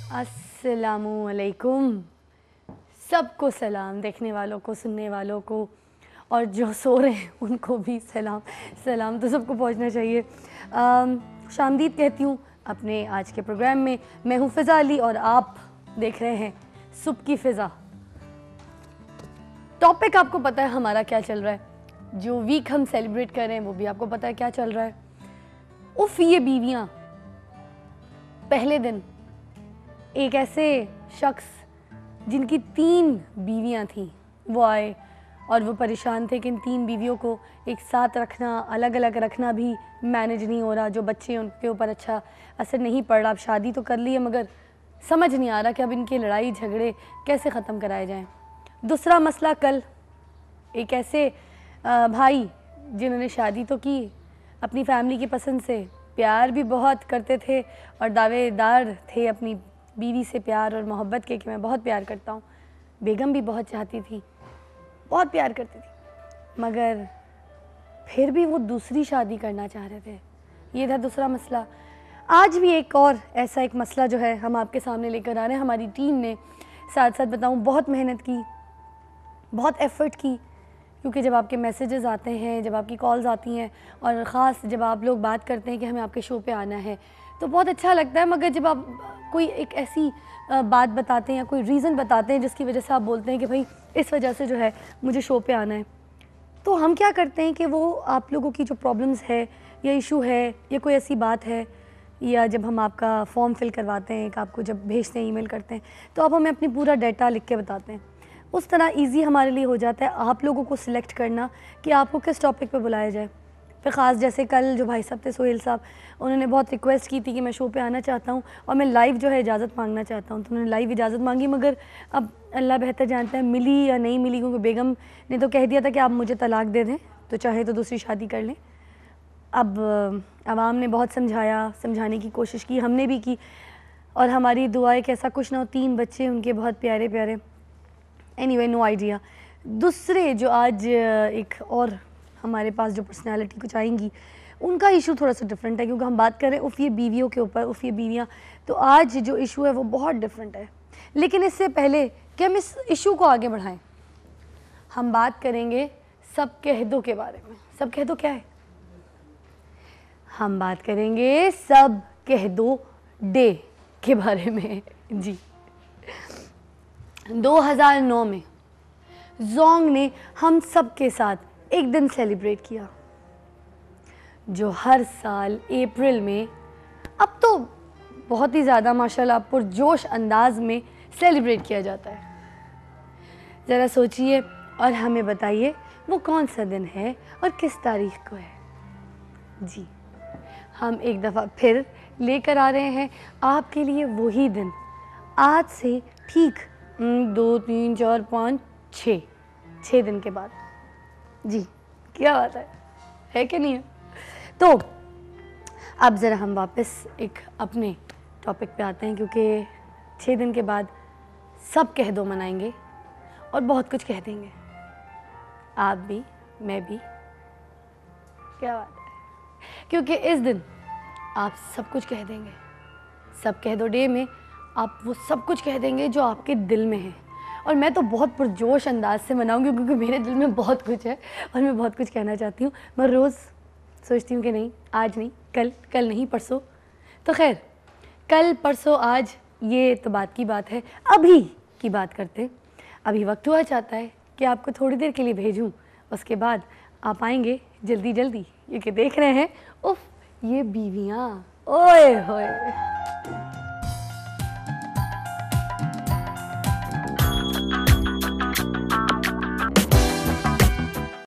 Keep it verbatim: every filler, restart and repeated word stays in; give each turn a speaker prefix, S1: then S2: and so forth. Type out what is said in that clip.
S1: अस्सलामुअलैकुम। सबको सलाम, देखने वालों को, सुनने वालों को, और जो सो रहे हैं उनको भी सलाम। सलाम तो सबको पहुंचना चाहिए। शामदीद कहती हूँ अपने आज के प्रोग्राम में। मैं हूँ फ़िज़ा अली और आप देख रहे हैं सुबह की फ़िज़ा। टॉपिक आपको पता है हमारा क्या चल रहा है, जो वीक हम सेलिब्रेट कर रहे हैं वो भी आपको पता है क्या चल रहा है। उफ़, ये बीवियाँ। पहले दिन एक ऐसे शख्स जिनकी तीन बीवियां थीं वो आए और वो परेशान थे कि इन तीन बीवियों को एक साथ रखना, अलग अलग रखना भी मैनेज नहीं हो रहा। जो बच्चे उनके ऊपर अच्छा असर नहीं पड़ रहा। अब शादी तो कर ली है मगर समझ नहीं आ रहा कि अब इनके लड़ाई झगड़े कैसे ख़त्म कराए जाएं। दूसरा मसला, कल एक ऐसे भाई जिन्होंने शादी तो की अपनी फैमिली की पसंद से, प्यार भी बहुत करते थे और दावेदार थे अपनी बीवी से प्यार और मोहब्बत के कि मैं बहुत प्यार करता हूँ। बेगम भी बहुत चाहती थी, बहुत प्यार करती थी, मगर फिर भी वो दूसरी शादी करना चाह रहे थे। ये था दूसरा मसला। आज भी एक और ऐसा एक मसला जो है हम आपके सामने लेकर आ रहे हैं। हमारी टीम ने साथ साथ बताऊँ बहुत मेहनत की, बहुत एफ़र्ट की, क्योंकि जब आपके मैसेजेस आते हैं, जब आपकी कॉल्स आती हैं और ख़ास जब आप लोग बात करते हैं कि हमें आपके शो पे आना है तो बहुत अच्छा लगता है। मगर जब आप कोई एक ऐसी बात बताते हैं या कोई रीज़न बताते हैं जिसकी वजह से आप बोलते हैं कि भाई इस वजह से जो है मुझे शो पे आना है, तो हम क्या करते हैं कि वो आप लोगों की जो प्रॉब्लम्स है या इशू है या कोई ऐसी बात है, या जब हम आपका फॉर्म फिल करवाते हैं, कि आपको जब भेजते हैं, ईमेल करते हैं, तो आप हमें अपनी पूरा डाटा लिख के बताते हैं। उस तरह ईजी हमारे लिए हो जाता है आप लोगों को सिलेक्ट करना कि आपको किस टॉपिक पे बुलाया जाए। फिर ख़ास जैसे कल जो भाई साहब थे, सोहेल साहब, उन्होंने बहुत रिक्वेस्ट की थी कि मैं शो पे आना चाहता हूँ और मैं लाइव जो है इजाज़त मांगना चाहता हूँ, तो उन्होंने लाइव इजाज़त मांगी। मगर अब अल्लाह बेहतर जानता है मिली या नहीं मिली, क्योंकि बेगम ने तो कह दिया था कि आप मुझे तलाक दे दें तो चाहे तो दूसरी शादी कर लें। अब आवाम ने बहुत समझाया, समझाने की कोशिश की, हमने भी की, और हमारी दुआएं कि ऐसा कुछ ना हो। तीन बच्चे उनके बहुत प्यारे प्यारे। Anyway, no idea. दूसरे जो आज एक और हमारे पास जो पर्सनालिटी कुछ आएंगी, उनका इशू थोड़ा सा डिफरेंट है, क्योंकि हम बात करें उफ़ ये बीवियों के ऊपर, उफ़ ये बीवियाँ, तो आज जो इशू है वो बहुत डिफरेंट है। लेकिन इससे पहले कि हम इस इशू को आगे बढ़ाएं, हम बात करेंगे सब कह दो के बारे में। सब कह दो क्या है? हम बात करेंगे सब कह दो डे के बारे में। जी, दो हज़ार नौ में जोंग ने हम सब के साथ एक दिन सेलिब्रेट किया, जो हर साल अप्रैल में, अब तो बहुत ही ज़्यादा माशाल्लाह पुरजोश अंदाज में सेलिब्रेट किया जाता है। ज़रा सोचिए और हमें बताइए वो कौन सा दिन है और किस तारीख को है। जी, हम एक दफ़ा फिर लेकर आ रहे हैं आपके लिए वही दिन, आज से ठीक दो तीन चार पाँच छः छः दिन के बाद। जी, क्या बात है, है कि नहीं है? तो अब ज़रा हम वापस एक अपने टॉपिक पे आते हैं, क्योंकि छः दिन के बाद सब कह दो मनाएंगे और बहुत कुछ कह देंगे, आप भी, मैं भी। क्या बात है, क्योंकि इस दिन आप सब कुछ कह देंगे। सब कह दो डे में आप वो सब कुछ कह देंगे जो आपके दिल में है, और मैं तो बहुत पुरजोश अंदाज से मनाऊंगी, क्योंकि मेरे दिल में बहुत कुछ है और मैं बहुत कुछ कहना चाहती हूँ। मैं रोज़ सोचती हूँ कि नहीं, आज नहीं, कल, कल नहीं परसों। तो खैर, कल परसों आज ये तो बात की बात है, अभी की बात करते हैं। अभी वक्त हुआ चाहता है कि आपको थोड़ी देर के लिए भेजूँ, उसके बाद आप आएंगे जल्दी जल्दी, क्योंकि देख रहे हैं उफ़ ये बीवियाँ, ओए होए।